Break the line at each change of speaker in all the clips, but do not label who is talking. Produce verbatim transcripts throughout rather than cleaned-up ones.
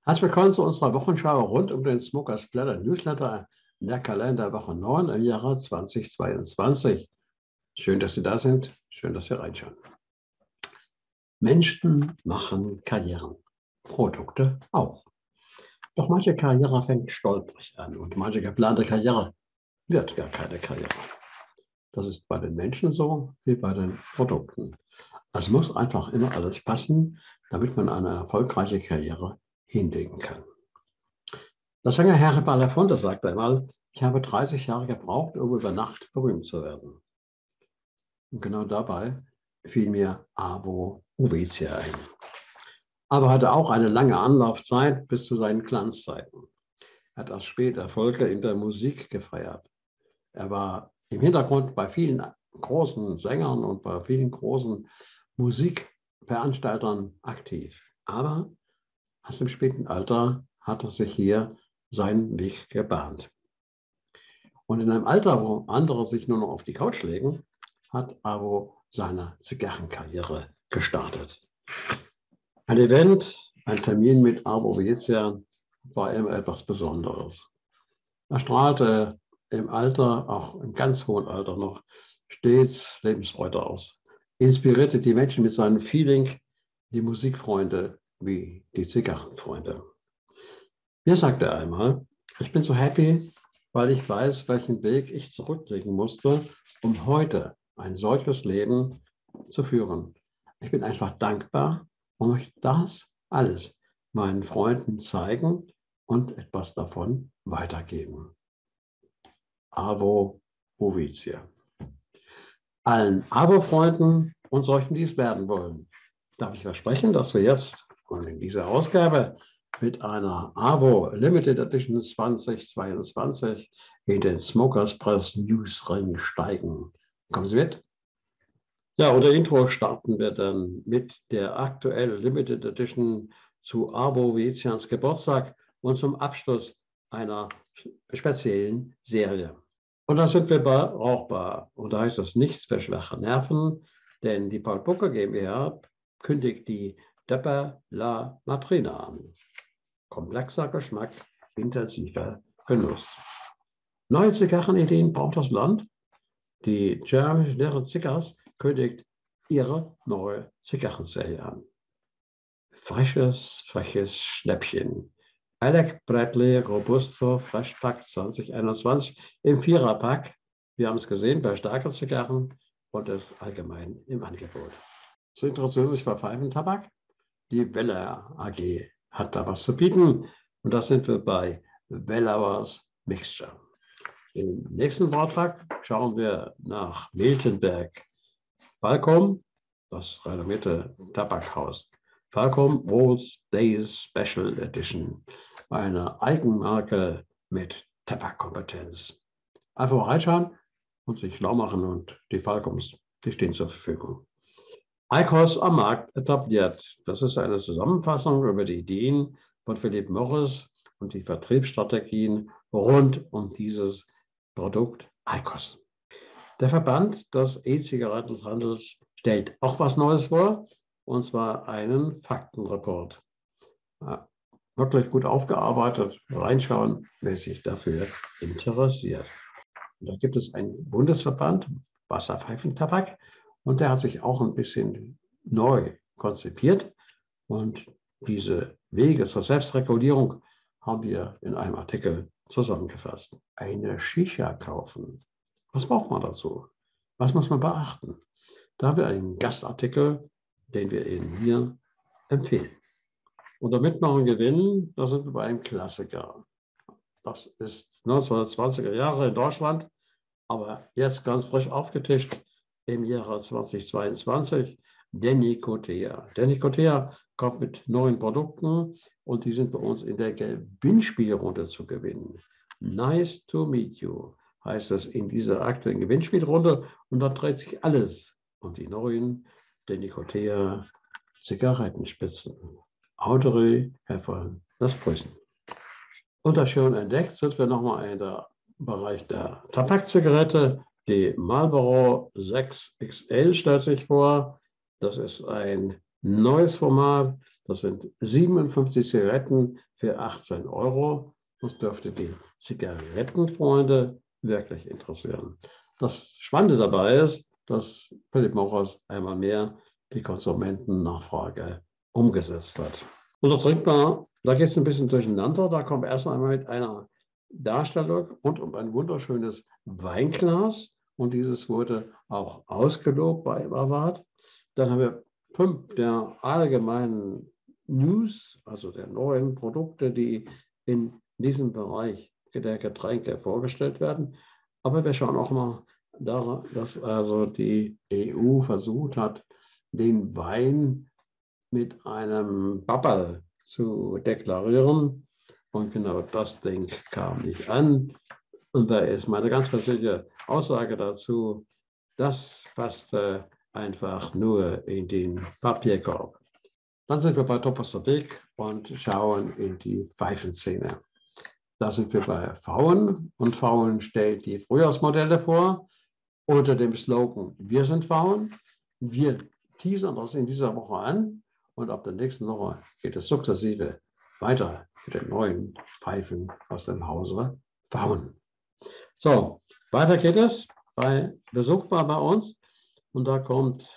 Herzlich willkommen zu unserer Wochenschau rund um den Smokers Blätter Newsletter in der Kalenderwoche neun im Jahre zweitausendzweiundzwanzig. Schön, dass Sie da sind. Schön, dass Sie reinschauen. Menschen machen Karrieren, Produkte auch. Doch manche Karriere fängt stolprig an und manche geplante Karriere wird gar keine Karriere. Das ist bei den Menschen so wie bei den Produkten. Es muss einfach immer alles passen, damit man eine erfolgreiche Karriere hinlegen kann. Der Sänger Harry Belafonte sagte einmal, ich habe dreißig Jahre gebraucht, um über Nacht berühmt zu werden. Und genau dabei fiel mir Avo Uvecia ein. Aber hatte auch eine lange Anlaufzeit bis zu seinen Glanzzeiten. Er hat erst spät Erfolge in der Musik gefeiert. Er war im Hintergrund bei vielen großen Sängern und bei vielen großen Musikveranstaltern aktiv. Aber erst im späten Alter hat er sich hier seinen Weg gebahnt. Und in einem Alter, wo andere sich nur noch auf die Couch legen, hat Avo seine Zigarrenkarriere gestartet. Ein Event, ein Termin mit Avo Uvecia war immer etwas Besonderes. Er strahlte im Alter, auch im ganz hohen Alter noch, stets Lebensfreude aus. Inspirierte die Menschen mit seinem Feeling, die Musikfreunde wie die Zigarrenfreunde. Mir sagte er einmal, ich bin so happy, weil ich weiß, welchen Weg ich zurücklegen musste, um heute ein solches Leben zu führen. Ich bin einfach dankbar und möchte das alles meinen Freunden zeigen und etwas davon weitergeben. Avo Uvecia. Allen Avo-Freunden und solchen, die es werden wollen, darf ich versprechen, dass wir jetzt und in dieser Ausgabe mit einer Avo Limited Edition zweitausendzweiundzwanzig in den Smokers Press Newsring steigen. Kommen Sie mit? Ja, unter Intro starten wir dann mit der aktuellen Limited Edition zu Avo Uvezias Geburtstag und zum Abschluss einer speziellen Serie. Und da sind wir bei Rauchbar. Und da heißt das nichts für schwache Nerven, denn die Paul Bucker GmbH kündigt die Dapper La Madrina an. Komplexer Geschmack, intensiver Genuss. Neue Zigarrenideen braucht das Land. Die German Cigars kündigt ihre neue Zigarrenserie an. Frisches, freches Schnäppchen. Alec Bradley Robusto Fresh Pack zwanzig einundzwanzig im Viererpack. Wir haben es gesehen bei starken Zigarren und es allgemein im Angebot. So interessiert sich für Pfeifentabak. Die Weller A G hat da was zu bieten und da sind wir bei Wellauers Mixture. Im nächsten Vortrag schauen wir nach Miltenberg Falcom, das renommierte Tabakhaus. Falcom Old Days Special Edition, eine Eigenmarke mit Tabakkompetenz. Einfach mal reinschauen und sich schlau machen und die Falcoms, die stehen zur Verfügung. IQOS am Markt etabliert. Das ist eine Zusammenfassung über die Ideen von Philip Morris und die Vertriebsstrategien rund um dieses Produkt IQOS. Der Verband des E-Zigarettenhandels stellt auch was Neues vor, und zwar einen Faktenreport. Ja, wirklich gut aufgearbeitet. Reinschauen, wer sich dafür interessiert. Und da gibt es einen Bundesverband Wasserpfeifentabak und der hat sich auch ein bisschen neu konzipiert. Und diese Wege zur Selbstregulierung haben wir in einem Artikel zusammengefasst. Eine Shisha kaufen. Was braucht man dazu? Was muss man beachten? Da haben wir einen Gastartikel, den wir Ihnen hier empfehlen. Und damit noch ein Gewinn, da sind wir bei einem Klassiker. Das ist neunzehnhundertzwanziger Jahre in Deutschland, aber jetzt ganz frisch aufgetischt im Jahre zweitausendzweiundzwanzig. Denicotea. Denicotea kommt mit neuen Produkten und die sind bei uns in der Gewinnspielrunde zu gewinnen. Nice to meet you heißt es in dieser aktuellen Gewinnspielrunde und da dreht sich alles um die neuen Denicotea Zigarettenspitzen. Audrey Heffern, das Grüßen. Unter schon entdeckt sind wir nochmal in der Bereich der Tabakzigarette. Die Marlboro sechs X L stellt sich vor. Das ist ein neues Format. Das sind siebenundfünfzig Zigaretten für achtzehn Euro. Das dürfte die Zigarettenfreunde wirklich interessieren. Das Spannende dabei ist, dass Philip Morris einmal mehr die Konsumentennachfrage umgesetzt hat. Unser Trinkbar, da geht es ein bisschen durcheinander. Da kommt erst einmal mit einer Darstellung und um ein wunderschönes Weinglas. Und dieses wurde auch ausgelobt bei Award. Dann haben wir fünf der allgemeinen News, also der neuen Produkte, die in diesem Bereich der Getränke vorgestellt werden. Aber wir schauen auch mal darauf, dass also die E U versucht hat, den Wein mit einem Babbel zu deklarieren. Und genau das Ding kam nicht an. Und da ist meine ganz persönliche Aussage dazu, das passte einfach nur in den Papierkorb. Dann sind wir bei Toposodik und schauen in die Pfeifenszene. Da sind wir bei Pfauen und Pfauen stellt die Frühjahrsmodelle vor unter dem Slogan Wir sind Pfauen. Wir teasern das in dieser Woche an und ab der nächsten Woche geht es sukzessive weiter mit den neuen Pfeifen aus dem Hause Pfauen. So, weiter geht es bei Besuchbar bei uns und da kommt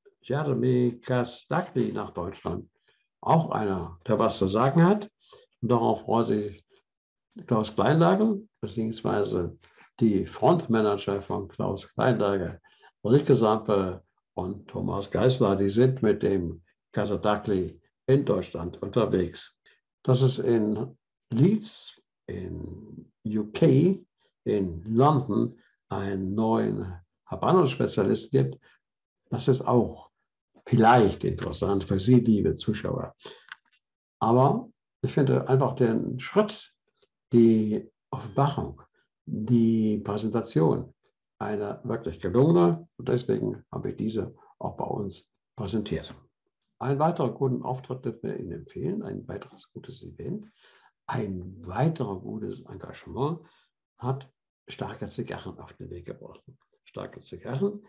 Jeremy Kasdagli nach Deutschland. Auch einer, der was zu sagen hat. Und darauf freut sich Klaus Kleinlage, beziehungsweise die Frontmanager von Klaus Kleinlage, Ulrike Sampe und Thomas Geisler, die sind mit dem Kasdagli in Deutschland unterwegs. Dass es in Leeds, in U K, in London einen neuen Habanos-Spezialist gibt, das ist auch vielleicht interessant für Sie, liebe Zuschauer. Aber ich finde einfach den Schritt, die Offenbarung, die Präsentation eine wirklich gelungene und deswegen haben wir diese auch bei uns präsentiert. Einen weiteren guten Auftritt dürfen wir Ihnen empfehlen, ein weiteres gutes Event, ein weiteres gutes Engagement hat Starke Zigarren auf den Weg gebracht. Starke Zigarren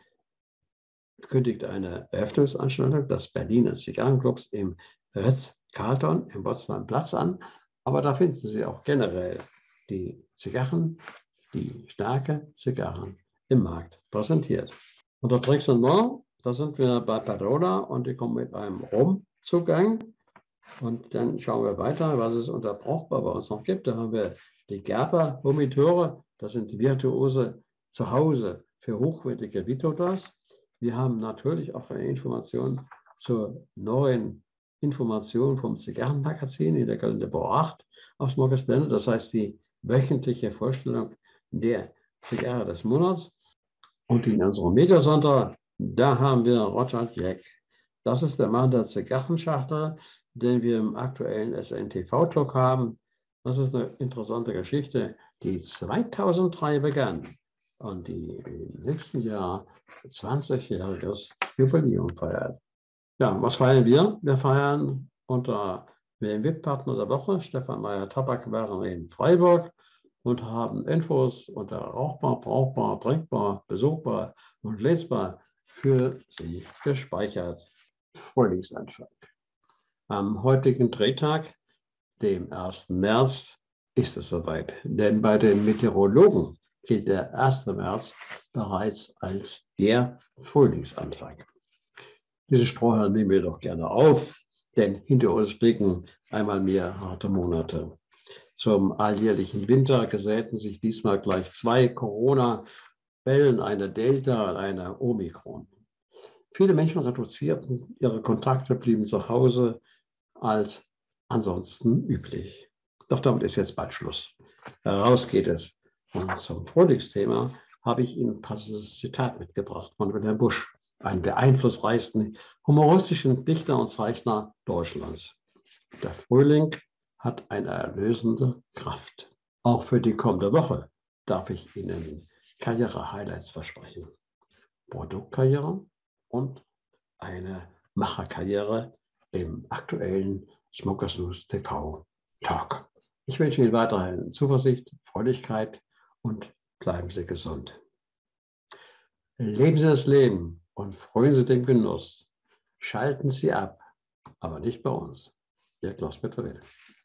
kündigt eine Eröffnungsanstaltung des Berliner Zigarrenclubs im Ritz-Carlton im Potsdamer Platz an. Aber da finden Sie auch generell die Zigarren, die starke Zigarren im Markt präsentiert. Und das nächste Mal, da sind wir bei Padrola und die kommen mit einem Rumzugang. Und dann schauen wir weiter, was es unter Brauchbar bei uns noch gibt. Da haben wir die Gerber-Vomiteure, das sind virtuose Zuhause für hochwertige Vitotas. Wir haben natürlich auch eine Information zur neuen Information vom Zigarrenmagazin in der Kalenderwoche acht aus Morgens Blende. Das heißt die wöchentliche Vorstellung der Zigarre des Monats. Und in unserem Mediasonntag, da haben wir Roger Jack. Das ist der Mann der Zigarrenschachtel, den wir im aktuellen S N T V-Talk haben. Das ist eine interessante Geschichte, die zweitausenddrei begann und die im nächsten Jahr zwanzigjähriges Jubiläum feiert. Ja, was feiern wir? Wir feiern unter dem W I P-Partner der Woche, Stefan Meyer-Tabak, waren in Freiburg und haben Infos unter rauchbar, brauchbar, trinkbar, besuchbar und lesbar für Sie gespeichert. Frühlingsanfang. Am heutigen Drehtag, dem ersten März, ist es soweit. Denn bei den Meteorologen gilt der erste März bereits als der Frühlingsanfang. Diese Strohhalme nehmen wir doch gerne auf, denn hinter uns liegen einmal mehr harte Monate. Zum alljährlichen Winter gesäten sich diesmal gleich zwei Corona-Wellen, eine Delta und eine Omikron. Viele Menschen reduzierten ihre Kontakte, blieben zu Hause als ansonsten üblich. Doch damit ist jetzt bald Schluss. Heraus geht es. Und zum Frühlingsthema habe ich Ihnen ein passendes Zitat mitgebracht von Wilhelm Busch, einem der einflussreichsten humoristischen Dichter und Zeichner Deutschlands. Der Frühling hat eine erlösende Kraft. Auch für die kommende Woche darf ich Ihnen Karriere-Highlights versprechen. Produktkarriere und eine Macherkarriere im aktuellen Smokers News T V Talk. Ich wünsche Ihnen weiterhin Zuversicht, Fröhlichkeit und bleiben Sie gesund. Leben Sie das Leben und freuen Sie den Genuss. Schalten Sie ab, aber nicht bei uns. Ihr Klaus Peterwille.